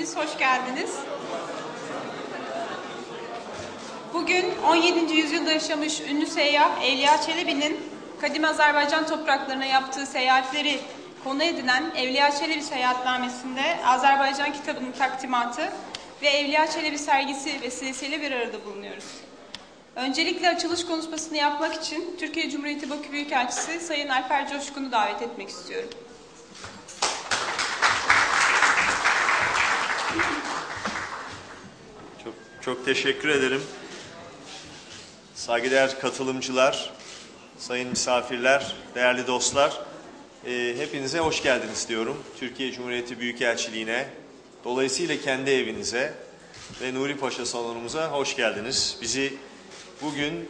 hepiniz hoş geldiniz. Bugün 17. yüzyılda yaşamış ünlü seyyah Evliya Çelebi'nin kadim Azerbaycan topraklarına yaptığı seyahatleri konu edinen Evliya Çelebi Seyahatnamesi'nde Azerbaycan kitabının takdimatı ve Evliya Çelebi sergisi vesilesiyle bir arada bulunuyoruz. Öncelikle açılış konuşmasını yapmak için Türkiye Cumhuriyeti Bakü Büyükelçisi Sayın Alper Coşkun'u davet etmek istiyorum. Çok teşekkür ederim. Saygıdeğer katılımcılar, sayın misafirler, değerli dostlar, hepinize hoş geldiniz diyorum. Türkiye Cumhuriyeti Büyükelçiliğine, dolayısıyla kendi evinize ve Nuri Paşa salonumuza hoş geldiniz. Bizi bugün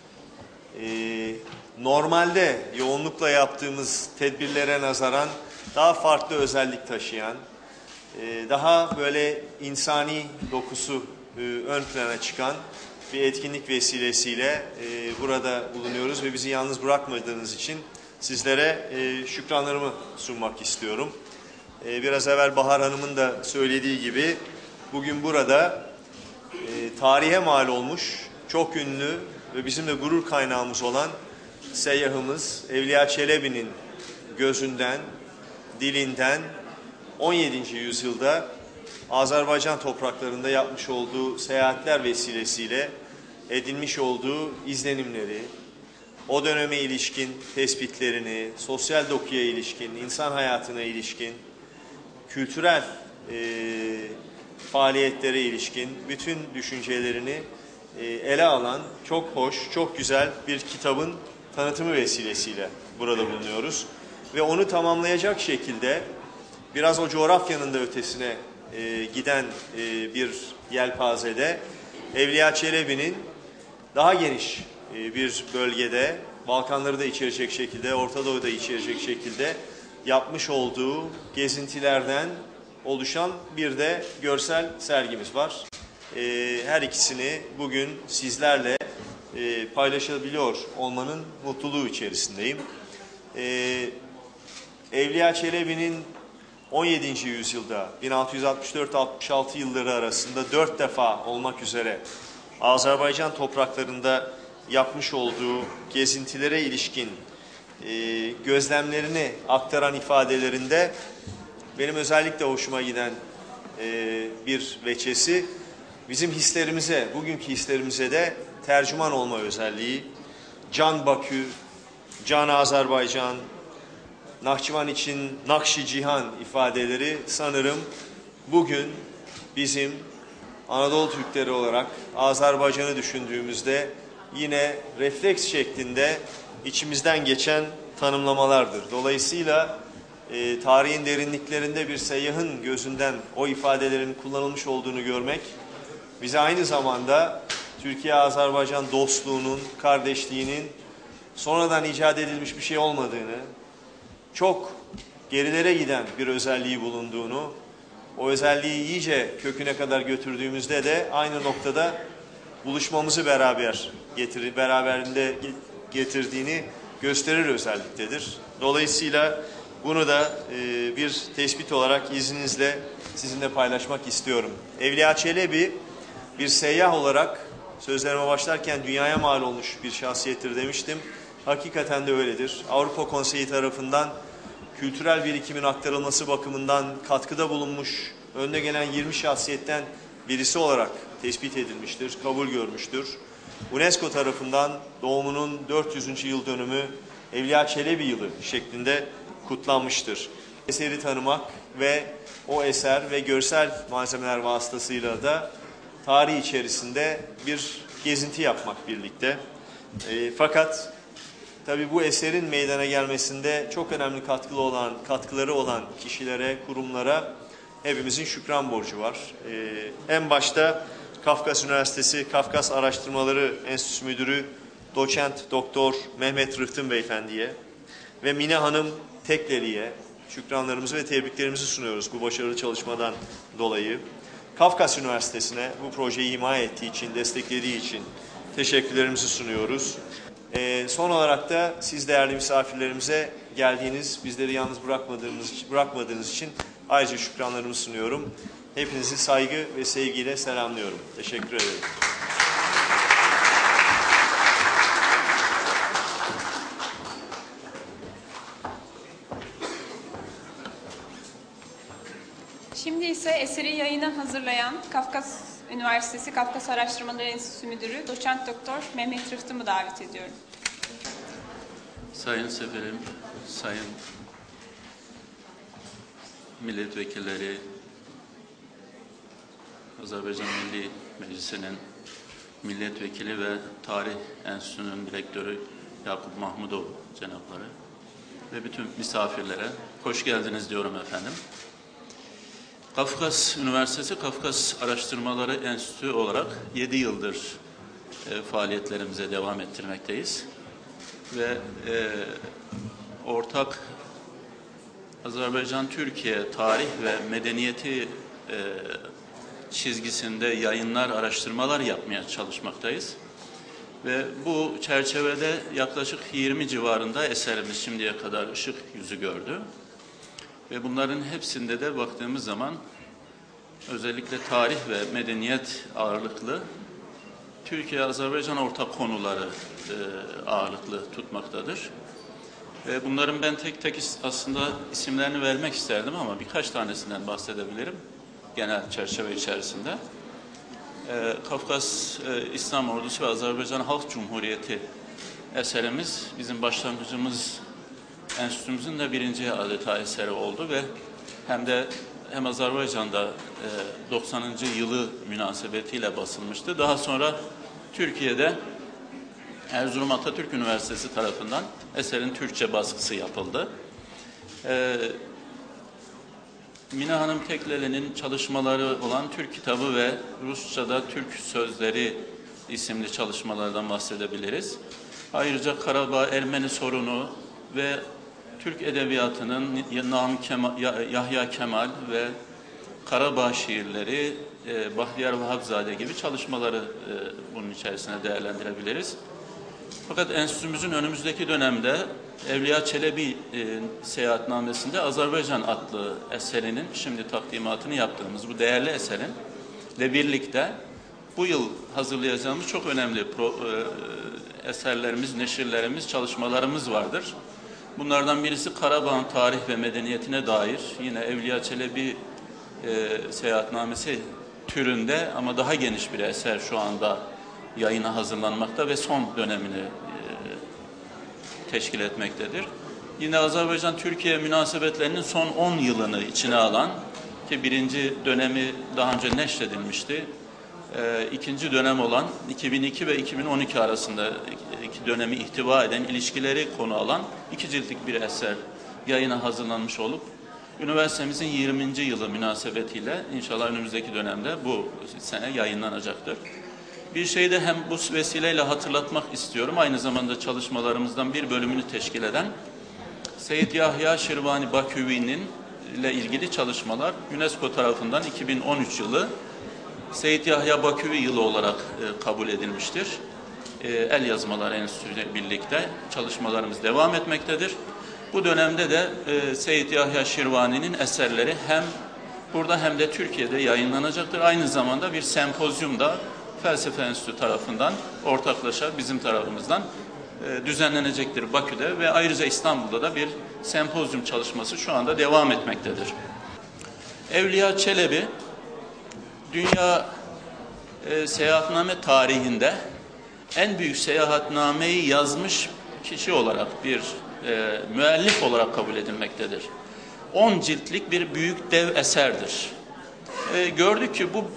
normalde yoğunlukla yaptığımız tedbirlere nazaran daha farklı özellik taşıyan, daha böyle insani dokusu ön plana çıkan bir etkinlik vesilesiyle burada bulunuyoruz ve bizi yalnız bırakmadığınız için sizlere şükranlarımı sunmak istiyorum. Biraz evvel Bahar Hanım'ın da söylediği gibi bugün burada tarihe mal olmuş, çok ünlü ve bizim de gurur kaynağımız olan seyyahımız Evliya Çelebi'nin gözünden, dilinden 17. yüzyılda Azerbaycan topraklarında yapmış olduğu seyahatler vesilesiyle edinmiş olduğu izlenimleri, o döneme ilişkin tespitlerini, sosyal dokuya ilişkin, insan hayatına ilişkin, kültürel faaliyetlere ilişkin bütün düşüncelerini ele alan çok hoş, çok güzel bir kitabın tanıtımı vesilesiyle burada bulunuyoruz. Ve onu tamamlayacak şekilde biraz o coğrafyanın da ötesine giden bir yelpazede Evliya Çelebi'nin daha geniş bir bölgede, Balkanları da içerecek şekilde, Orta Doğu'yu da içerecek şekilde yapmış olduğu gezintilerden oluşan bir de görsel sergimiz var. Her ikisini bugün sizlerle paylaşabiliyor olmanın mutluluğu içerisindeyim. Evliya Çelebi'nin 17. yüzyılda 1664-66 yılları arasında 4 defa olmak üzere Azerbaycan topraklarında yapmış olduğu gezintilere ilişkin gözlemlerini aktaran ifadelerinde benim özellikle hoşuma giden bir veçesi bizim hislerimize, bugünkü hislerimize de tercüman olma özelliği. Can Bakü, Can Azerbaycan, Nahçıvan için Nakşi Cihan ifadeleri sanırım bugün bizim Anadolu Türkleri olarak Azerbaycan'ı düşündüğümüzde yine refleks şeklinde içimizden geçen tanımlamalardır. Dolayısıyla tarihin derinliklerinde bir seyyahın gözünden o ifadelerin kullanılmış olduğunu görmek bize aynı zamanda Türkiye-Azerbaycan dostluğunun, kardeşliğinin sonradan icat edilmiş bir şey olmadığını, çok gerilere giden bir özelliği bulunduğunu, o özelliği iyice köküne kadar götürdüğümüzde de aynı noktada buluşmamızı beraberinde getirdiğini gösterir özelliktedir. Dolayısıyla bunu da bir tespit olarak izninizle sizinle paylaşmak istiyorum. Evliya Çelebi bir seyyah olarak sözlerime başlarken dünyaya mal olmuş bir şahsiyettir demiştim. Hakikaten de öyledir. Avrupa Konseyi tarafından kültürel birikimin aktarılması bakımından katkıda bulunmuş, önde gelen 20 şahsiyetten birisi olarak tespit edilmiştir, kabul görmüştür. UNESCO tarafından doğumunun 400. yıl dönümü Evliya Çelebi yılı şeklinde kutlanmıştır. Eseri tanımak ve o eser ve görsel malzemeler vasıtasıyla da tarih içerisinde bir gezinti yapmak birlikte. Fakat tabii bu eserin meydana gelmesinde çok önemli katkıları olan kişilere, kurumlara hepimizin şükran borcu var. En başta Kafkas Üniversitesi Kafkas Araştırmaları Enstitüsü Müdürü Doçent Doktor Mehmet Rıhtım Beyefendi'ye ve Mine Hanım Tekleli'ye şükranlarımızı ve tebriklerimizi sunuyoruz bu başarılı çalışmadan dolayı. Kafkas Üniversitesi'ne bu projeyi himaye ettiği için, desteklediği için teşekkürlerimizi sunuyoruz. Son olarak da siz değerli misafirlerimize geldiğiniz, bizleri yalnız bırakmadığınız için ayrıca şükranlarımı sunuyorum. Hepinizi saygı ve sevgiyle selamlıyorum. Teşekkür ederim. Şimdi ise eseri yayına hazırlayan Kafkas Üniversitesi Kafkas Araştırmaları Enstitüsü Müdürü Doçent Doktor Mehmet Rıftım'ı davet ediyorum. Sayın Seferim, sayın milletvekilleri, Azerbaycan Milli Meclisi'nin milletvekili ve Tarih Enstitüsü'nün direktörü Yakup Mahmudov cenapları ve bütün misafirlere hoş geldiniz diyorum efendim. Kafkas Üniversitesi Kafkas Araştırmaları Enstitüsü olarak 7 yıldır faaliyetlerimize devam ettirmekteyiz. Ve ortak Azerbaycan-Türkiye tarih ve medeniyeti çizgisinde yayınlar, araştırmalar yapmaya çalışmaktayız. Ve bu çerçevede yaklaşık 20 civarında eserimiz şimdiye kadar ışık yüzü gördü. Ve bunların hepsinde de baktığımız zaman özellikle tarih ve medeniyet ağırlıklı Türkiye-Azerbaycan ortak konuları ağırlıklı tutmaktadır. Ve bunların ben tek tek aslında isimlerini vermek isterdim ama birkaç tanesinden bahsedebilirim genel çerçeve içerisinde. Kafkas İslam Ordusu ve Azerbaycan Halk Cumhuriyeti eserimiz bizim başlangıcımız enstitümüzün de birinci adeta eseri oldu ve hem Azerbaycan'da 90. yılı münasebetiyle basılmıştı. Daha sonra Türkiye'de Erzurum Atatürk Üniversitesi tarafından eserin Türkçe baskısı yapıldı. Mine Hanım Tekleli'nin çalışmaları olan Türk kitabı ve Rusça'da Türk sözleri isimli çalışmalardan bahsedebiliriz. Ayrıca Karabağ Ermeni sorunu ve Türk edebiyatının Yahya Kemal ve Karabağ şiirleri, Bahtiyar Vahapzade gibi çalışmaları bunun içerisine değerlendirebiliriz. Fakat enstitümüzün önümüzdeki dönemde Evliya Çelebi seyahatnamesinde Azerbaycan adlı eserinin şimdi takdimatını yaptığımız bu değerli eserin ile birlikte bu yıl hazırlayacağımız çok önemli eserlerimiz, neşirlerimiz, çalışmalarımız vardır. Bunlardan birisi Karabağ'ın tarih ve medeniyetine dair yine Evliya Çelebi seyahatnamesi türünde ama daha geniş bir eser şu anda yayına hazırlanmakta ve son dönemini teşkil etmektedir. Yine Azerbaycan-Türkiye münasebetlerinin son 10 yılını içine alan ki birinci dönemi daha önce neşredilmişti. İkinci dönem olan 2002 ve 2012 arasında iki dönemi ihtiva eden ilişkileri konu alan 2 ciltlik bir eser yayına hazırlanmış olup üniversitemizin 20. yılı münasebetiyle inşallah önümüzdeki dönemde bu sene yayınlanacaktır. Bir şeyi de hem bu vesileyle hatırlatmak istiyorum. Aynı zamanda çalışmalarımızdan bir bölümünü teşkil eden Seyyid Yahya Şirvani Baküvi'nin ile ilgili çalışmalar UNESCO tarafından 2013 yılı Seyyid Yahya Baküvi yılı olarak kabul edilmiştir. El Yazmalar Enstitüsü ile birlikte çalışmalarımız devam etmektedir. Bu dönemde de Seyyid Yahya Şirvani'nin eserleri hem burada hem de Türkiye'de yayınlanacaktır. Aynı zamanda bir sempozyum da Felsefe Enstitüsü tarafından ortaklaşa bizim tarafımızdan düzenlenecektir Bakü'de ve ayrıca İstanbul'da da bir sempozyum çalışması şu anda devam etmektedir. Evliya Çelebi dünya seyahatname tarihinde en büyük seyahatnameyi yazmış kişi olarak bir müellif olarak kabul edilmektedir. 10 ciltlik bir büyük dev eserdir. Gördük ki bu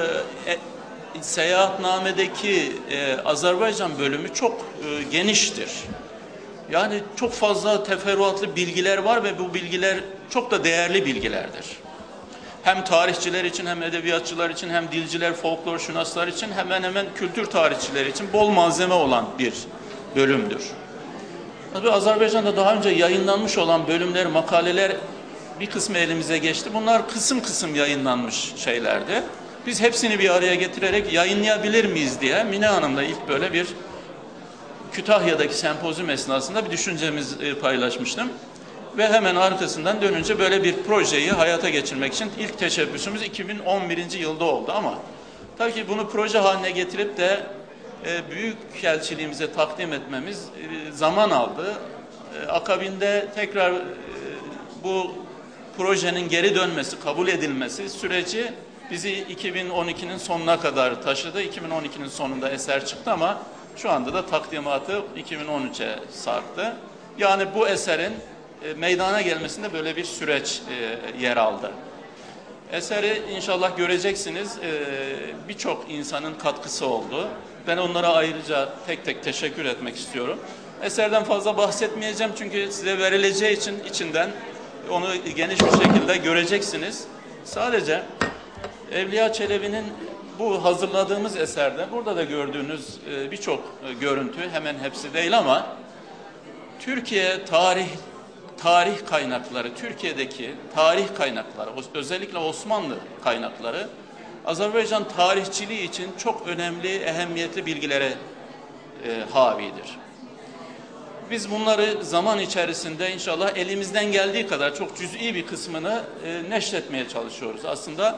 seyahatnamedeki Azerbaycan bölümü çok geniştir. Yani çok fazla teferruatlı bilgiler var ve bu bilgiler çok da değerli bilgilerdir. Hem tarihçiler için hem edebiyatçılar için hem dilciler, folklor şünaslar için hemen hemen kültür tarihçileri için bol malzeme olan bir bölümdür. Tabii Azerbaycan'da daha önce yayınlanmış olan bölümler, makaleler bir kısmı elimize geçti. Bunlar kısım kısım yayınlanmış şeylerdi. Biz hepsini bir araya getirerek yayınlayabilir miyiz diye Mine Hanım'la ilk böyle bir Kütahya'daki sempozyum esnasında bir düşüncemizi paylaşmıştım. Ve hemen arkasından dönünce böyle bir projeyi hayata geçirmek için ilk teşebbüsümüz 2011. yılda oldu ama tabii ki bunu proje haline getirip de büyükelçiliğimize takdim etmemiz zaman aldı. Akabinde tekrar bu projenin geri dönmesi, kabul edilmesi süreci bizi 2012'nin sonuna kadar taşıdı. 2012'nin sonunda eser çıktı ama şu anda da takdimatı 2013'e sarktı. Yani bu eserin meydana gelmesinde böyle bir süreç yer aldı. Eseri inşallah göreceksiniz. Birçok insanın katkısı oldu. Ben onlara ayrıca tek tek teşekkür etmek istiyorum. Eserden fazla bahsetmeyeceğim çünkü size verileceği için içinden onu geniş bir şekilde göreceksiniz. Sadece Evliya Çelebi'nin bu hazırladığımız eserde burada da gördüğünüz birçok görüntü, hemen hepsi değil ama Türkiye tarih kaynakları, Türkiye'deki tarih kaynakları, özellikle Osmanlı kaynakları Azerbaycan tarihçiliği için çok önemli, ehemmiyetli bilgilere havidir. Biz bunları zaman içerisinde inşallah elimizden geldiği kadar çok cüz'i bir kısmını neşretmeye çalışıyoruz. Aslında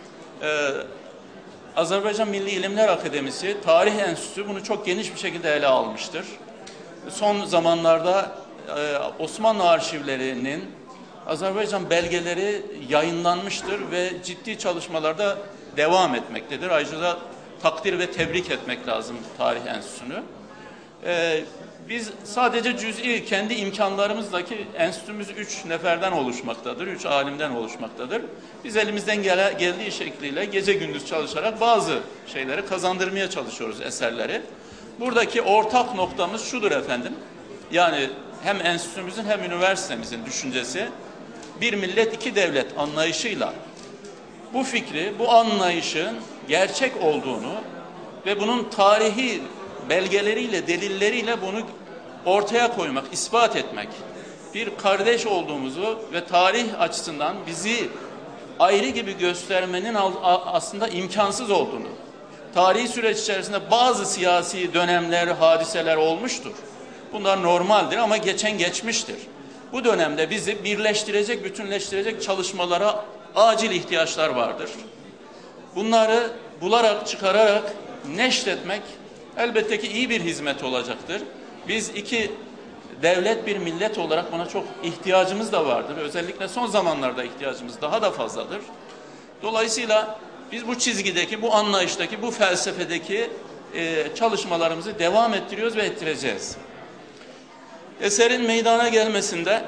Azerbaycan Milli İlimler Akademisi Tarih Enstitüsü bunu çok geniş bir şekilde ele almıştır. Son zamanlarda Osmanlı arşivlerinin Azerbaycan belgeleri yayınlanmıştır ve ciddi çalışmalarda devam etmektedir. Ayrıca da takdir ve tebrik etmek lazım Tarih Enstitüsü'nü. Biz sadece cüz'i kendi imkanlarımızdaki enstitümüz 3 neferden oluşmaktadır, 3 alimden oluşmaktadır. Biz elimizden geldiği şekliyle gece gündüz çalışarak bazı şeyleri kazandırmaya çalışıyoruz, eserleri. Buradaki ortak noktamız şudur efendim, yani hem enstitümüzün hem üniversitemizin düşüncesi, bir millet iki devlet anlayışıyla bu fikri, bu anlayışın gerçek olduğunu ve bunun tarihi belgeleriyle, delilleriyle bunu ortaya koymak, ispat etmek, bir kardeş olduğumuzu ve tarih açısından bizi ayrı gibi göstermenin aslında imkansız olduğunu, tarihi süreç içerisinde bazı siyasi dönemler, hadiseler olmuştur. Bunlar normaldir ama geçmiştir. Bu dönemde bizi birleştirecek, bütünleştirecek çalışmalara acil ihtiyaçlar vardır. Bunları bularak, çıkararak neşretmek elbette ki iyi bir hizmet olacaktır. Biz iki devlet bir millet olarak buna çok ihtiyacımız da vardır. Özellikle son zamanlarda ihtiyacımız daha da fazladır. Dolayısıyla biz bu çizgideki, bu anlayıştaki, bu felsefedeki çalışmalarımızı devam ettiriyoruz ve ettireceğiz. Eserin meydana gelmesinde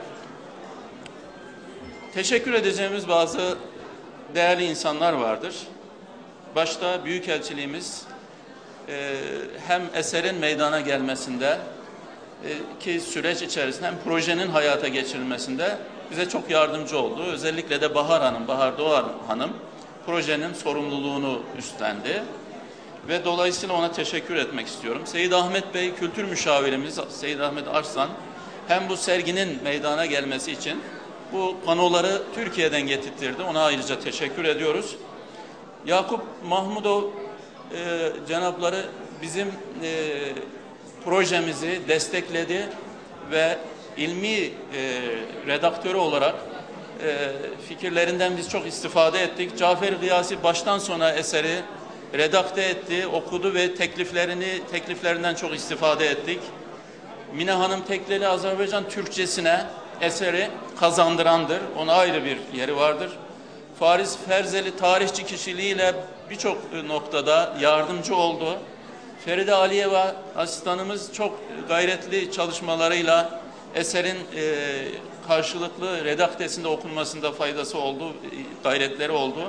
teşekkür edeceğimiz bazı değerli insanlar vardır. Başta Büyükelçiliğimiz hem eserin meydana gelmesinde ki süreç içerisinde hem projenin hayata geçirilmesinde bize çok yardımcı oldu. Özellikle de Bahar Doğan Hanım projenin sorumluluğunu üstlendi. Ve dolayısıyla ona teşekkür etmek istiyorum. Seyyid Ahmet Bey, kültür müşavirimiz Seyyid Ahmet Arslan, hem bu serginin meydana gelmesi için bu panoları Türkiye'den getirtirdi. Ona ayrıca teşekkür ediyoruz. Yakup Mahmudov cenapları bizim projemizi destekledi ve ilmi redaktörü olarak fikirlerinden biz çok istifade ettik. Cafer Gıyasi baştan sona eseri redakte etti, okudu ve tekliflerinden çok istifade ettik. Mine Hanım Tekleli Azerbaycan Türkçesine eseri kazandırandır. Ona ayrı bir yeri vardır. Fariz Ferzeli tarihçi kişiliğiyle birçok noktada yardımcı oldu. Feride Aliyeva asistanımız çok gayretli çalışmalarıyla eserin karşılıklı redaktesinde okunmasında faydası oldu, gayretleri oldu.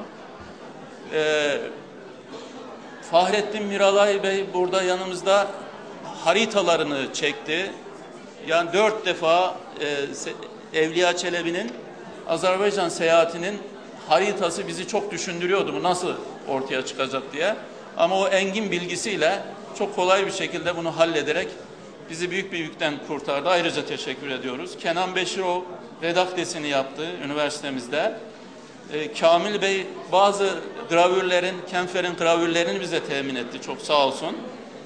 Fahrettin Miralay Bey burada yanımızda haritalarını çekti. Yani 4 defa Evliya Çelebi'nin Azerbaycan seyahatinin haritası bizi çok düşündürüyordu. Bu nasıl ortaya çıkacak diye. Ama o engin bilgisiyle çok kolay bir şekilde bunu hallederek bizi büyük bir yükten kurtardı. Ayrıca teşekkür ediyoruz. Kenan Beşirov redaktesini yaptı üniversitemizde. Kamil Bey bazı gravürlerin, Kemfer'in gravürlerini bize temin etti. Çok sağ olsun.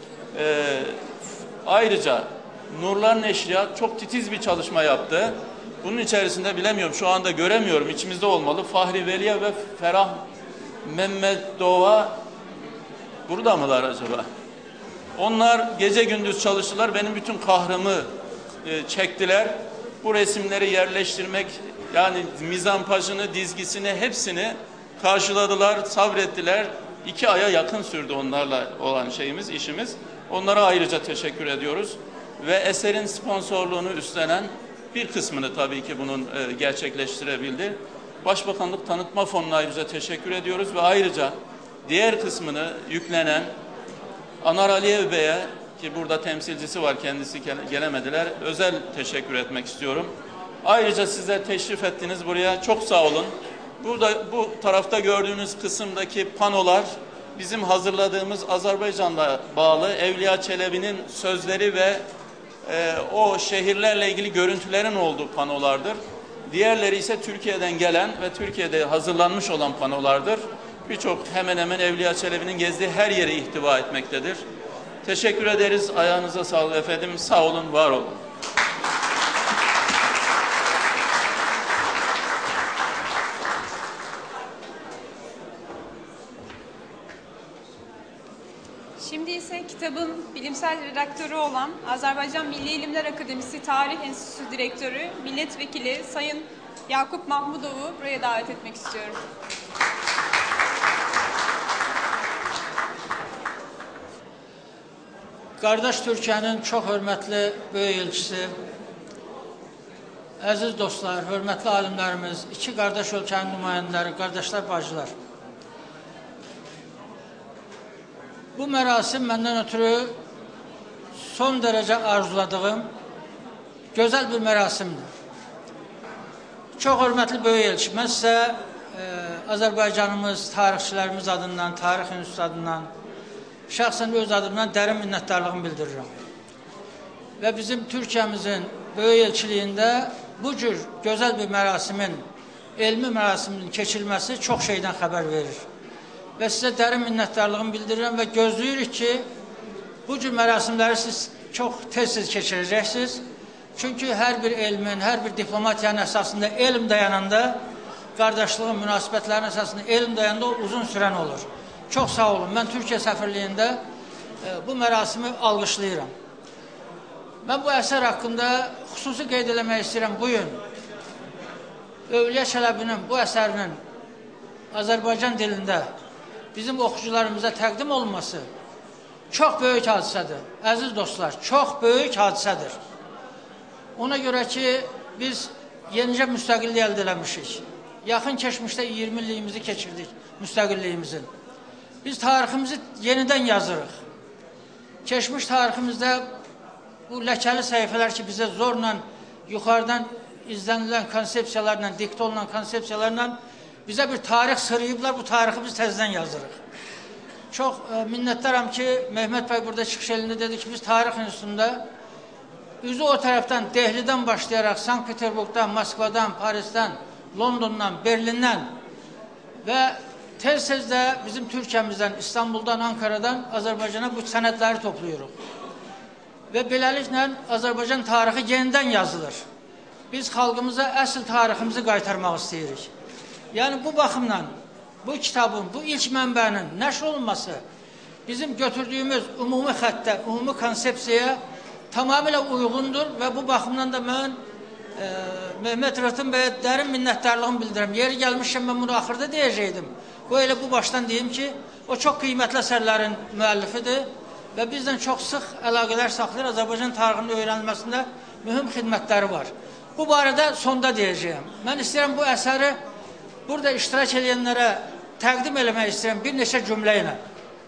Ayrıca Nurlar Neşriyat çok titiz bir çalışma yaptı. Bunun içerisinde bilemiyorum, şu anda göremiyorum, içimizde olmalı. Fahri Veliye ve Ferah Mehmetova burada mılar acaba? Onlar gece gündüz çalıştılar. Benim bütün kahrımı çektiler. Bu resimleri yerleştirmek, yani mizampajını, dizgisini, hepsini karşıladılar, sabrettiler. 2 aya yakın sürdü onlarla olan işimiz. Onlara ayrıca teşekkür ediyoruz. Ve eserin sponsorluğunu üstlenen bir kısmını tabii ki bunun gerçekleştirebildi. Başbakanlık Tanıtma Fonu'na ayrıca teşekkür ediyoruz ve ayrıca diğer kısmını yüklenen Anar Aliyev Bey'e, ki burada temsilcisi var, kendisi gelemediler, özel teşekkür etmek istiyorum. Ayrıca sizler teşrif ettiniz buraya, çok sağ olun. Burada bu tarafta gördüğünüz kısımdaki panolar bizim hazırladığımız Azerbaycan'la bağlı Evliya Çelebi'nin sözleri ve o şehirlerle ilgili görüntülerin olduğu panolardır. Diğerleri ise Türkiye'den gelen ve Türkiye'de hazırlanmış olan panolardır. Birçok hemen hemen Evliya Çelebi'nin gezdiği her yere ihtiva etmektedir. Teşekkür ederiz. Ayağınıza sağlık efendim. Sağ olun, var olun. Şimdi ise kitabın bilimsel redaktörü olan Azerbaycan Milli İlimler Akademisi Tarih Enstitüsü Direktörü, Milletvekili Sayın Yakup Mahmudov'u buraya davet etmek istiyorum. Qardaş Türkiyənin çox hörmətli böyük elçisi, əziz dostlar, hörmətli alimlərimiz, iki qardaş ölkənin nümayəndələri, qardaşlar, bacılar. Bu mərasim məndən ötürü son dərəcə arzuladığım gözəl bir mərasimdir. Çox hörmətli böyük elçi, mən sizə Azərbaycanımız, tarixçilərimiz adından, Tarix Enstitüsü adından, şəxsən öz adımdan dərin minnətdarlığımı bildirirəm. Və bizim Türkiyəmizin böyük elçiliyində bu cür gözəl bir mərasimin, elmi mərasimin keçirilməsi çox şeydən xəbər verir. Və sizə dərin minnətdarlığımı bildirirəm və gözləyirik ki, bu cür mərasimləri siz çox tez-tez keçirəcəksiniz. Çünki hər bir elmin, hər bir diplomatiyanın əsasında elm dayananda, qardaşlığın, münasibətlərin əsasında elm dayananda o uzun sürən olur. Çox sağ olun. Mən Türkiyə səfirliyində bu mərasimi alqışlayıram. Mən bu əsər haqqında xüsusi qeyd eləmək istəyirəm. Bugün Övliya Çələbinin bu əsərinin Azərbaycan dilində bizim oxucularımıza təqdim olunması çox böyük hadisədir. Əziz dostlar, çox böyük hadisədir. Ona görə ki, biz yenicə müstəqillik əldə eləmişik. Yaxın keçmişdə 20 illiyimizi keçirdik müstəqilliyimizin. Biz tariximizi yenidən yazırıq. Keçmiş tariximizdə bu ləkəli səhifələr ki, bizə zorla yuxarıdan izlənilən konsepsiyalarla, diktə olunan konsepsiyalarla bizə bir tarix sırıyıblar, bu tarixi biz təzədən yazırıq. Çox minnətdaram ki, Mehmet bəy burada çıxış elində dedi ki, biz Tarix Enstitüsündə üzü o tərəfdən, Dehlidən başlayaraq, Sankt-Peterburqdan, Moskvadan, Parisdən, Londondan, Berlindən və tez-tez də bizim Türkiyəmizdən, İstanbuldan, Ankaradan Azərbaycana bu sənədləri toplayırıq. Və beləliklə Azərbaycan tarixi yenidən yazılır. Biz xalqımıza əsl tariximizi qaytarmaq istəyirik. Yəni bu baxımdan bu kitabın, bu ilk mənbənin nəşr olunması bizim götürdüyümüz ümumi xəttə, ümumi konsepsiyaya tamamilə uyğundur və bu baxımdan da mən Mehmet Rıhtım bəyə dərin minnətdarlığımı bildirirəm. Yeri gəlmişkən mən bunu axırda deyəcəkdim. Bu elə bu başdan deyim ki, o çox qiymətli əsərlərin müəllifidir və bizdən çox sıx əlaqələr saxlayır. Azərbaycan tarixinin öyrənilməsində mühüm xidmətləri var. Bu barədə sonda deyəcəyəm. Mən istəyirəm bu əsəri burada iştirak edənlərə təqdim eləmək istəyirəm bir neçə cümlə ilə.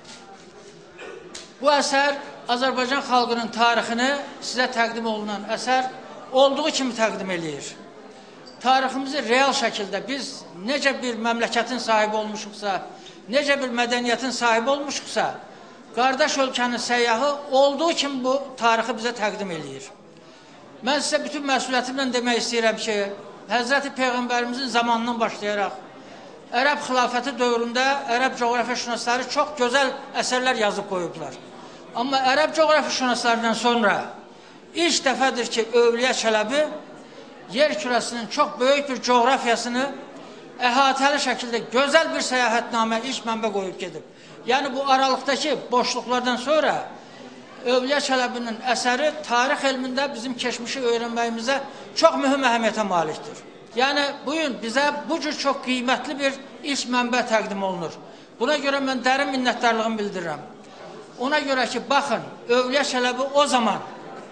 Bu əsər Azərbaycan xalqının tarixini sizə təqdim olunan əsər olduğu kimi təqdim eləyir. Tariximizi real şəkildə biz necə bir məmləkətin sahibi olmuşuqsa, necə bir mədəniyyətin sahibi olmuşuqsa, qardaş ölkənin səyyahı olduğu kimi bu tarixi bizə təqdim eləyir. Mən sizə bütün məsuliyyətimlə demək istəyirəm ki, Həzrəti Peyğəmbərimizin zamanından başlayaraq, Ərəb xilafəti dövründə Ərəb coğrafiyaşünasları çox gözəl əsərlər yazıb qoyublar. Amma Ərəb coğrafiyaşünaslarından sonra ilk dəfədir ki, Övliya Çələbi yer kürəsinin çox böyük bir coğrafiyasını əhatəli şəkildə gözəl bir səyahətnamə, ilk mənbə qoyub gedib. Yəni bu aralıqdakı boşluqlardan sonra Övliya Çələbinin əsəri tarix elmində bizim keçmişi öyrənməyimizə çox mühüm əhəmiyyətə malikdir. Yəni bugün bizə bu cür çox qiymətli bir ilk mənbə təqdim olunur. Buna görə mən dərin minnətdarlığımı bildirirəm. Ona görə ki, baxın, Övliya Çələbi o zaman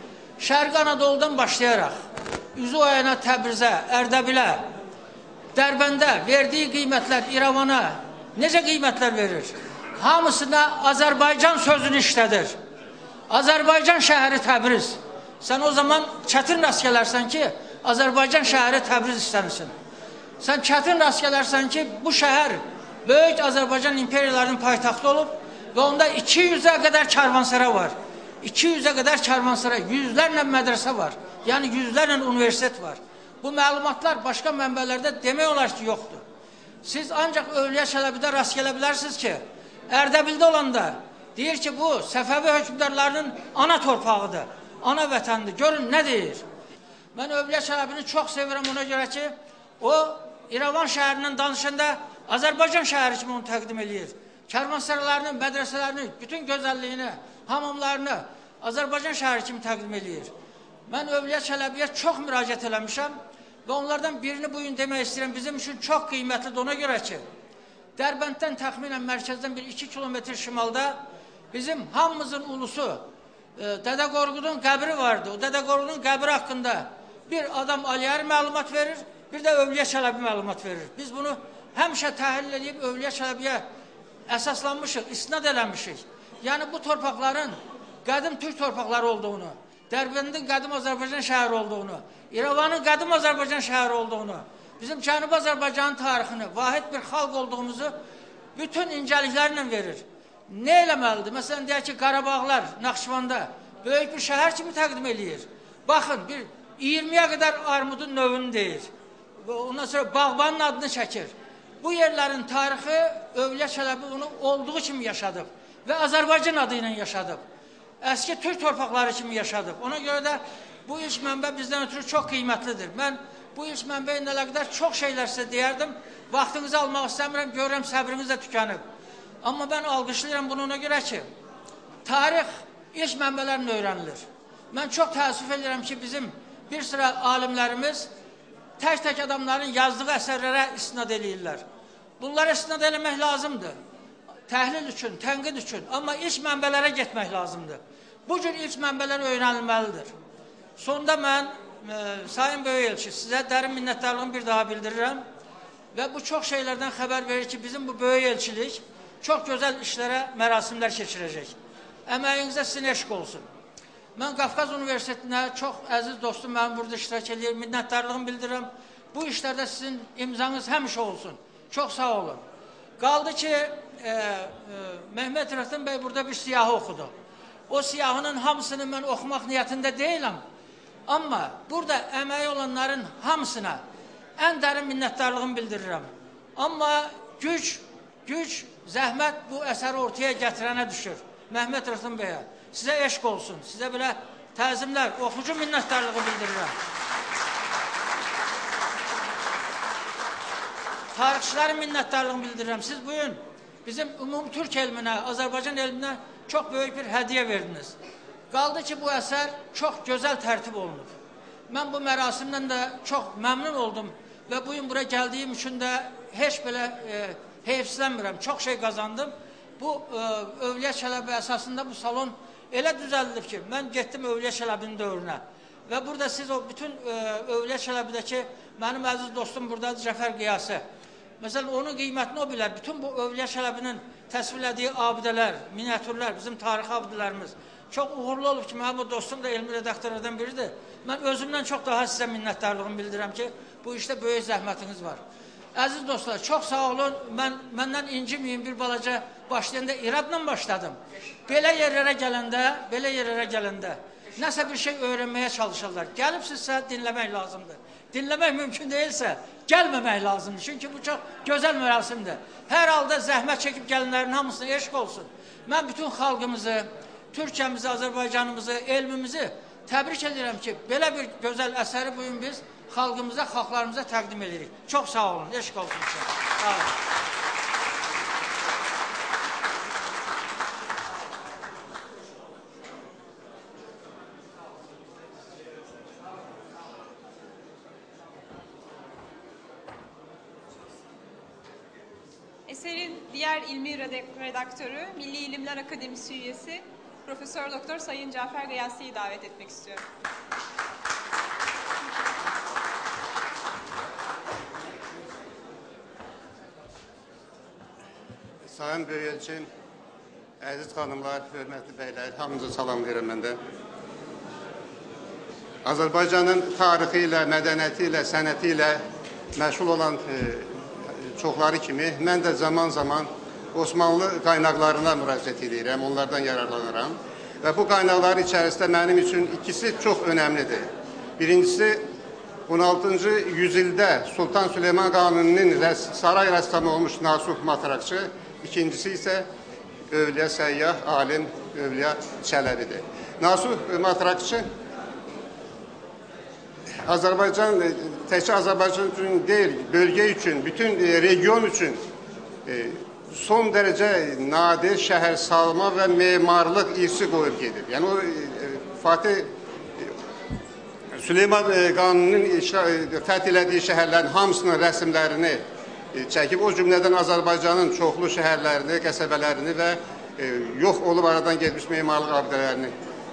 Şərqi Anadoludan başlayaraq Üzüayana, Təbrizə, Ərdəbilə, Dərbəndə verdiyi qiymətlər, İrəvana necə qiymətlər verir? Hamısına Azərbaycan sözünü işlədir. Azərbaycan şəhəri Təbriz. Sən o zaman çətin rast gələrsən ki, Azərbaycan şəhəri Təbriz istənilsin. Sən çətin rast gələrsən ki, bu şəhər böyük Azərbaycan imperiyalarının paytaxtı olub və onda 200-ə qədər karvansara var. 200-ə qədər karvansara, yüzlərlə mədrəsə var. Yəni yüzlərlə universitet var. Bu məlumatlar başqa mənbələrdə demək olar ki, yoxdur. Siz ancaq Övliya Çələbidə rast gələ bilərsiniz ki, Ərdəbildə olanda deyir ki, bu Səfəvi hökmdarlarının ana torpağıdır, ana vətəndir. Görün, nə deyir? Mən Övliya Çələbini çox sevirəm ona görə ki, o İrəvan şəhərindən danışanda Azərbaycan şəhəri kimi onu təqdim edir. Kərvansaralarını, mədrəsələrini, bütün gözəlliyini, hamamlarını Azərbaycan şəhəri kimi təqdim edir. Mən Övliya Çələbiyə çox müraciət eləmişəm və onlardan birini bugün demək istəyirəm. Bizim üçün çox qiymətlidir ona görə ki, Dərbənddən təxminən mərkəzdən 1-2 kilometr şimalda bizim hamımızın ulusu Dədə Qorqudun qəbri vardı. O Dədə Qorqudun qəbri haqqında bir adam Aliyar məlumat verir, bir də Övliya Çələbi məlumat verir. Biz bunu həmişə təhlil edib Övliya Çələbiyə əsaslanmışıq, isnad eləmişik. Yəni bu torpaqların qədim Türk torpaqları olduğunu, Dərbəndin qədim Azərbaycan şəhəri olduğunu, İrəvanın qədim Azərbaycan şəhəri olduğunu, bizim Cənubi Azərbaycanın tarixini, vahid bir xalq olduğumuzu bütün incəliklərlə verir. Nə eləməlidir? Məsələn, deyək ki, Qarabağlar Naxçıvanda böyük bir şəhər kimi təqdim edir. Baxın, bir 20-yə qədər armudun növünü deyir. Ondan sonra bağbanın adını çəkir. Bu yerlərin tarixi Övliya Çələbi onu olduğu kimi yaşadıb və Azərbaycan adı ilə yaşadıb. Əski Türk torpaqları kimi yaşadıb. Ona görə də bu ilk mənbə bizdən ötürü çox qiymətlidir. Mən bu ilk mənbə ilə əlaqədar çox şeylər sizə deyərdim. Vaxtınızı almaq istəmirəm, görürəm səbriniz də tükənib. Amma mən alqışlayıram bunu ona görə ki, tarix ilk mənbələrlə öyrənilir. Mən çox təəssüf edirəm ki, bizim bir sıra alimlərimiz tək-tək adamların yazdığı əsərlərə istinad eləyirlər. Bunlara istinad eləmək lazımdır. Təhlil üçün, tənqid üçün. Amma ilk mənbələrə getmək lazımdır. Bu cür ilk mənbələr öyrənilməlidir. Sonda mən, Sayın Böyük Elçi, sizə dərin minnətdarlığımı bir daha bildirirəm. Və bu çox şeylərdən xəbər verir ki, bizim bu Böyük Elçilik çox gözəl işlərə, mərasimlər keçirəcək. Əməyinizə sizin eşq olsun. Mən Qafqaz Universitetinə çox əziz dostum mənim burada iştirak edir, minnətdarlığımı bildirirəm. Bu işlərdə sizin imzanız həmişə olsun. Çox sağ olun. Qaldı ki, Mehmet Rəftin bəy burada bir siyahı oxudu. O siyahının hamısını mən oxumaq niyyətində deyiləm. Amma burada əməyi olanların hamısına ən dərin minnətdarlığımı bildirirəm. Amma güc, zəhmət bu əsəri ortaya gətirənə düşür. Mehmet Rəftin bəyə. Sizə eşq olsun. Sizə belə təzimlər, oxucu minnətdarlığı bildirirəm. Tarixçilərin minnətdarlığını bildirirəm. Siz bugün bizim ümumi Türk elminə, Azərbaycan elminə çox böyük bir hədiyyə verdiniz. Qaldı ki, bu əsər çox gözəl tərtib olunub. Mən bu mərasimdən də çox məmnun oldum və bugün bura gəldiyim üçün də heç belə heyfslənmirəm. Çox şey qazandım. Bu Övliya Çələbi əsasında bu salon elə düzəldilib ki, mən getdim Övliya Çələbinin dövrünə və burada siz o bütün Övliya Çələbidəki mənim əziz dostum buradadır, Cəfər Qiyası. Məsələn, onun qiymətini o bilər. Bütün bu Övliya Çələbinin təsvirlədiyi abidələr, miniatürlər, bizim tarixi abidələrimiz çox uğurlu olub ki, mənim o dostum da elmi redaktörlərdən biridir. Mən özümdən çox daha sizə minnətdarlığımı bildirirəm ki, bu işdə böyük zəhmətiniz var. Əziz dostlar, çox sağ olun. Məndən inciməyin, bir balaca başlayanda iradla başladım. Belə yerlərə gələndə nəsə bir şey öyrənməyə çalışırlar. Gəlibsizsə dinləmək lazımdır. Dinləmək mümkün deyilsə gəlməmək lazımdır. Çünki bu çox gözəl mərasimdir. Hər halda zəhmət çəkib gəlinlərin hamısına eşq olsun. Mən bütün xalqımızı, Türkiyəmizi, Azərbaycanımızı, elmimizi Təbrik edirəm ki, belə bir gözəl əsəri bugün biz xalqımıza, xalqlarımıza təqdim edirik. Çox sağ olun, eşq olsun sizə. Sağ olun. Eserin diğer ilmi redaktörü, Milli İlimler Akademisi üyesi Profesör Doktor Sayın Cafer Gayasi'yi davet etmek istiyorum. Sayın Böyükçin, əziz xanımlar, hörmətli bəylər, hamınızı salamlayıram mən də. Azərbaycanın tarixi ilə, mədəniyyəti ilə, sənəti ilə məşğul olan çoxları kimi mən də zaman-zaman Osmanlı qaynaqlarına müraciət edirəm, onlardan yararlanıram. Və bu qaynaqların içərisində mənim üçün ikisi çox önəmlidir. Birincisi, 16-cı yüzildə Sultan Süleyman Qanuninin saray rəssamı olmuş Nasuh Matrakçı, ikincisi isə Övliya Səyyah, alim Övliya Çələbidir. Nasuh Matrakçı Azərbaycan, təkcə Azərbaycan üçün deyil, bölgə üçün, bütün region üçün son dərəcə nadir şəhər salma və memarlıq irsi qoyub gedir. Yəni o Fatih Süleyman Qanuninin fəth elədiyi şəhərlərin hamısının rəsmlərini çəkib, o cümlədən Azərbaycanın çoxlu şəhərlərini, qəsəbələrini və yox olub aradan getmiş memarlıq abidələrini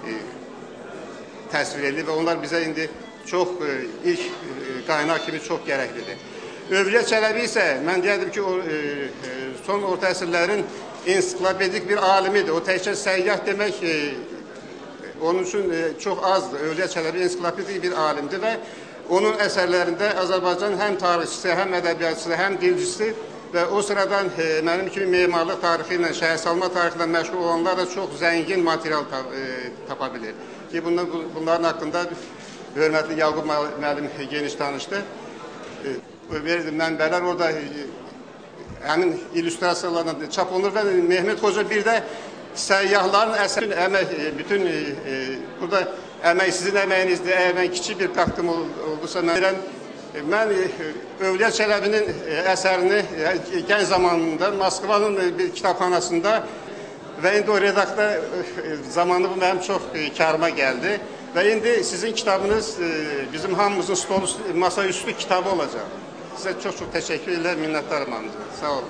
təsvir edir və onlar bizə indi çox ilk qaynaq kimi çox gərəklidir. Övliya Çələbi isə mən deyərdim ki, son orta əsrlərin ensiklopedik bir alimidir. O təkcə səyyah demək onun üçün çox azdır. Övliya Çələbi ensiklopedik bir alimdir və onun əsərlərində Azərbaycan həm tarixçisi, həm ədəbiyyatçısı, həm dilcisi və o sıradan mənim kimi memarlıq tarixi ilə, şəhərsalma tarixi ilə məşğul olanlar da çox zəngin material tapa bilir. Ki bunların haqqında hörmətli Yaqub müəllim geniş danışdı. Mənbələr orada həmin illüstrasiyalarla çap olunur və Mehmet Qoca bir də səyyahların əsəri, bütün burada əmək sizin əməyinizdir, əgər kiçik bir qatqım oldusa mən Övliya Çələbinin əsərini gənc zamanında Moskvanın bir kitabxanasında və indi o redaktör zamanı bu mənim çox karıma gəldi. Və indi sizin kitabınız bizim hamımızın stolu, masaüstü kitabı olacaq. Sizə çox-çox təşəkkür edirəm, minnətdarım hamınıza. Sağ olun.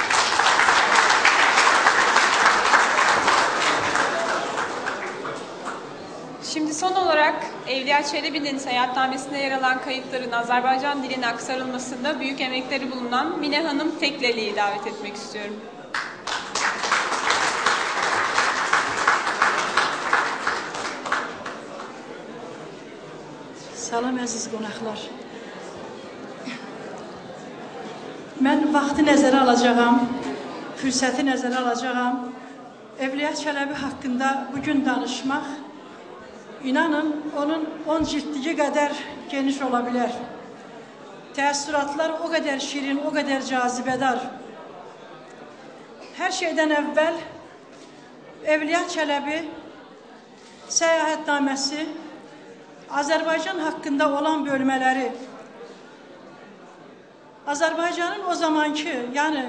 Şimdi son olarak Evliya Çelebi'nin seyahatnamesinde yer alan kayıtların Azerbaycan diline aktarılmasında büyük emekleri bulunan Mine Hanım Tekleli'yi davet etmek istiyorum. Salam əziz qonaqlar. Mən vaxtı nəzərə alacağam, fürsəti nəzərə alacağam. Evliya Çələbi haqqında bugün danışmaq, inanın, onun 10 cildliyi qədər geniş ola bilər. Təəssüratlar o qədər şirin, o qədər cazibədar. Hər şeydən əvvəl Evliya Çələbi səyahətnaməsi, Azərbaycan haqqında olan bölmələri, Azərbaycanın o zamanki, yəni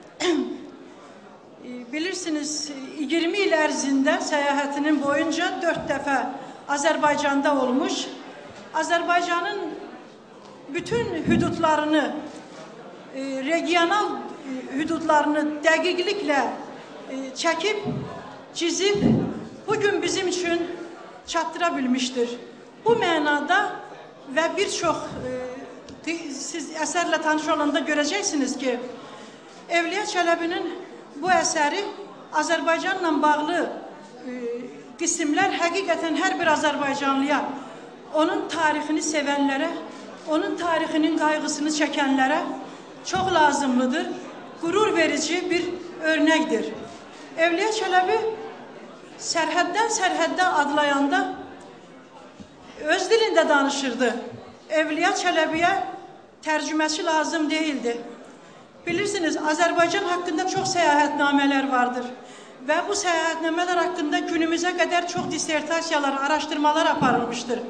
bilirsiniz 20 il ərzində səyahətinin boyunca 4 dəfə Azərbaycanda olmuş, Azərbaycanın bütün hüdudlarını, regional hüdudlarını dəqiqliklə çəkib, çizib, bugün bizim üçün çatdıra bilmişdir. Bu mənada və bir çox siz əsərlə tanış olanda görəcəksiniz ki, Evliya Çələbinin bu əsəri Azərbaycanla bağlı qismlər həqiqətən hər bir Azərbaycanlıya, onun tarixini sevənlərə, onun tarixinin qayğısını çəkənlərə çox lazımlıdır, qürur verici bir örnəkdir. Evliya Çələbi sərhəddən sərhəddə adlayanda öz dilində danışırdı. Evliya Çələbiyə tərcüməçi lazım deyildi. Bilirsiniz, Azərbaycan haqqında çox səyahətnamələr vardır. Və bu səyahətnamələr haqqında günümüzə qədər çox dissertasiyalar, araşdırmalar aparılmışdır.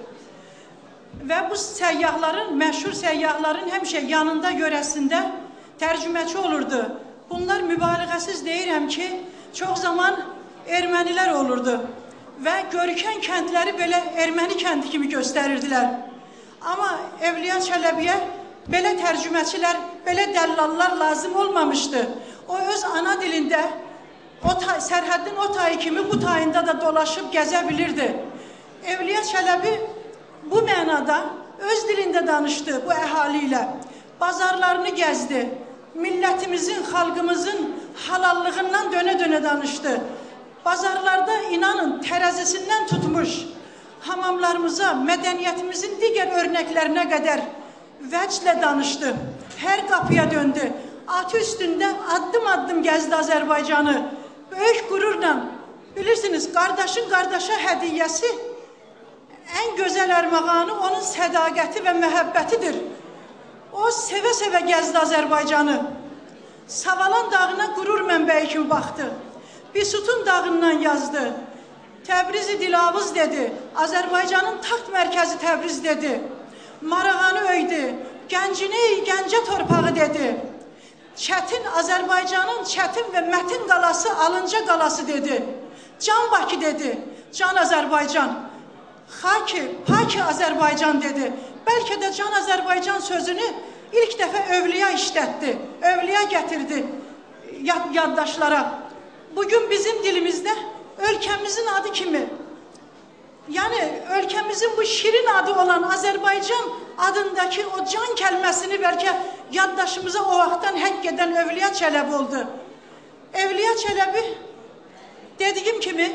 Və bu səyyahların, məşhur səyyahların həmişə yanında yörəsində tərcüməçi olurdu. Bunlar mübaliğəsiz deyirəm ki, çox zaman ermənilər olurdu və görükən kəndləri belə erməni kəndi kimi göstərirdilər. Amma Evliya Çələbiyə belə tərcüməçilər, belə dəllallar lazım olmamışdı. O öz ana dilində sərhəddin o tayı kimi bu tayında da dolaşıb gəzə bilirdi. Evliya Çələbi bu mənada öz dilində danışdı bu əhali ilə. Bazarlarını gəzdi. Millətimizin, xalqımızın halallığından dönə-dönə danışdı. Bazarlarda inanın tərəzisindən tutmuş hamamlarımıza, mədəniyyətimizin digər örnəklərinə qədər vəclə danışdı. Hər qapıya döndü. Atı üstündə addım-addım gəzdi Azərbaycanı. Böyük qürurla, bilirsiniz, qardaşın qardaşa hədiyyəsi ən gözəl ərmağanı onun sədaqəti və məhəbbətidir. O sevə-sevə gəzdi Azərbaycanı. Savalan dağına qürur mənbəyi kimi baxdı. Bisutun dağından yazdı. Təbrizi dilavuz dedi. Azərbaycanın taxt mərkəzi Təbriz dedi. Marağanı öydü. Gəncini, Gəncə torpağı dedi. Çətin Azərbaycanın çətin və mətin qalası Alınca qalası dedi. Can Bakı dedi. Can Azərbaycan. Xaki, Paki Azərbaycan dedi. Bəlkə də Can Azərbaycan sözünü ilk dəfə övliya işlətdi. Övliya gətirdi yaddaşlara. Bugün bizim dilimizdə ölkəmizin adı kimi, yəni ölkəmizin bu şirin adı olan Azərbaycan adındakı o can kəlməsini bəlkə yaddaşımıza o vaxtdan həkk edən Evliya Çələbi oldu. Evliya Çələbi dediyim kimi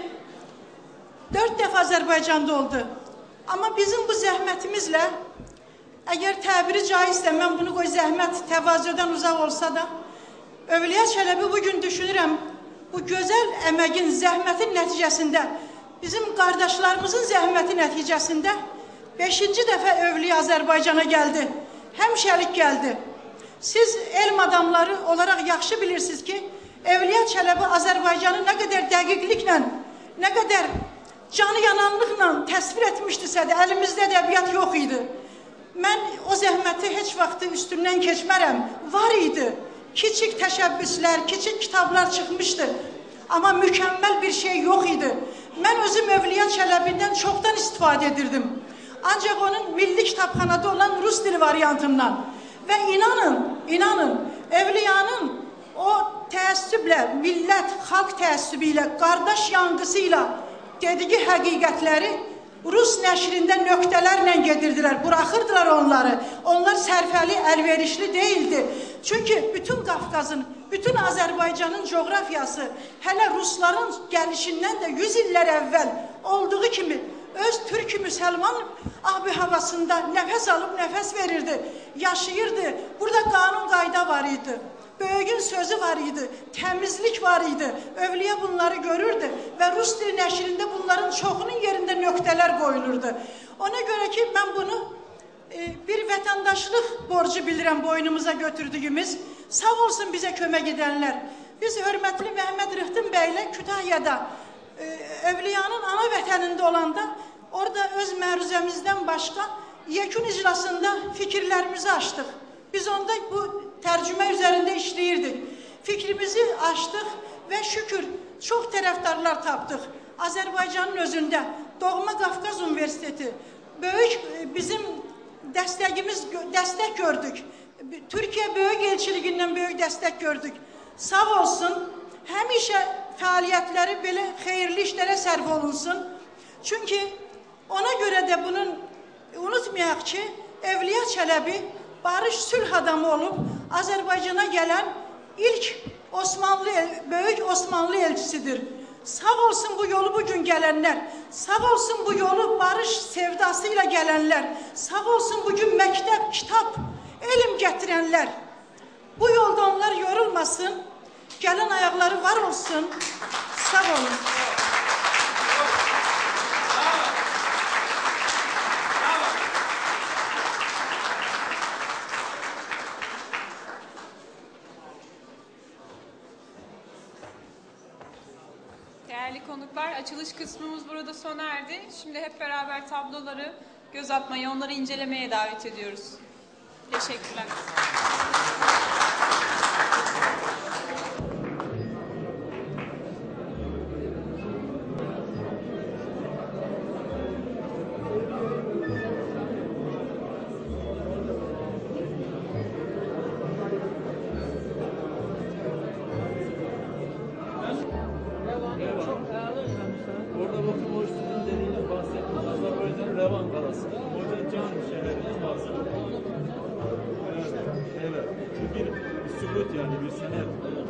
4 dəfə Azərbaycanda oldu. Amma bizim bu zəhmətimizlə, əgər təbiri caizsə, mən bunu qoy zəhmət təvazödən uzaq olsa da, Evliya Çələbi bugün düşünürəm, bu gözəl əməyin, zəhmətin nəticəsində, bizim qardaşlarımızın zəhməti nəticəsində 5-ci dəfə Evliya Azərbaycana gəldi, həmişəlik gəldi. Siz elm adamları olaraq yaxşı bilirsiniz ki, Evliya Çələbi Azərbaycanı nə qədər dəqiqliklə, nə qədər canı yananlıqla təsvir etmişdirsə də, əlimizdə ədəbiyyat yox idi. Mən o zəhməti heç vaxtı üstündən keçmərəm, var idi. Kiçik təşəbbüslər, kiçik kitablar çıxmışdı. Amma mükəmməl bir şey yox idi. Mən özüm Evliya Çələbindən çoxdan istifadə edirdim. Ancaq onun milli kitabxanada olan rus dili variantından. Və inanın, Evliyanın o təəssüblə, millət, xalq təəssübü ilə, qardaş yanğısıyla dediyi həqiqətləri Rus nəşrində nöqtələrlə gedirdilər, buraxırdılar onları. Onlar sərfəli, əlverişli deyildi. Çünki bütün Qafqazın, bütün Azərbaycanın coğrafiyası hələ Rusların gəlişindən də 100 illər əvvəl olduğu kimi öz türk müsəlman abi-havasında nəfəs alıb nəfəs verirdi, yaşayırdı. Burada qanun qayda var idi. Böyüyün sözü var idi, təmizlik var idi. Övliya bunları görürdü və Rus dili nəşrində bunların çoxunun yerində nöqtələr qoyulurdu. Ona görə ki, mən bunu bir vətəndaşlıq borcu bilirəm boynumuza götürdüyümüz. Sağ olsun bizə kömək edənlər. Biz hörmətli Məhəmməd Rıhtın bəylə Kütahyada, Övliyanın ana vətənində olanda, orada öz məruzəmizdən başqa yekun iclasında fikirlərimizi açdıq. Biz onda bu tərcümə üzərində işləyirdik. Fikrimizi açdıq və şükür çox tərəfdarlar tapdıq. Azərbaycanın özündə Doğma Qafqaz Universiteti böyük bizim dəstək gördük. Türkiyə böyük elçiliyindən böyük dəstək gördük. Sağ olsun, həmişə fəaliyyətləri belə xeyirli işlərə sərf olunsun. Çünki ona görə də bunun unutmayaq ki, Evliya Çələbi barış sülh adamı olub Azərbaycana gələn ilk böyük Osmanlı elçisidir. Sağ olsun bu yolu bugün gələnlər, sağ olsun bu yolu barış sevdası ilə gələnlər, sağ olsun bugün məktəb, kitab, elm gətirənlər. Bu yolda onlar yorulmasın, gələn ayaqları var olsun, sağ olun. konuklar. Açılış kısmımız burada sona erdi. Şimdi hep beraber tabloları göz atmaya, onları incelemeye davet ediyoruz. Teşekkürler. Orada bakın o sizin dediğiniz bahsettiğiniz Azerbaycan Revan Kalası. Hoca can şeyleriniz bahsediyor. Evet. Bir sübut yani bir senet.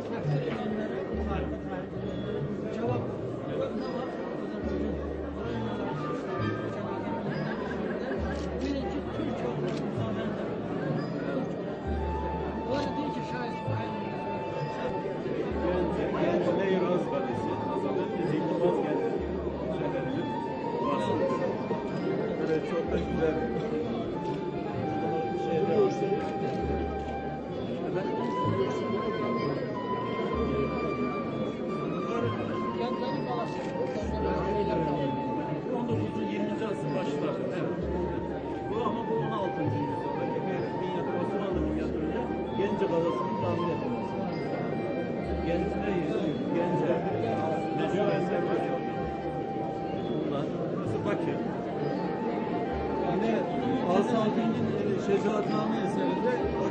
Birinci Türk olmuş. Öyle değil ki şahit. Gence Yıraz Kalesi. Azerbaycan Zilmaz Gence. Şeylerinin bahsediyor. Evet çok da güzel. Şeyler var. Kendileri kalası. 19. 20. asır başları. Evet. Bu ama bu 16. yüzyıldaki bir Osmanlı minyatürüyle Gence Kalası'nın tahmin edilmesi. Gence. Necip Essefer. Bunlar. Burası Bakü. Yani Asaf'ın Şecaatname eserinde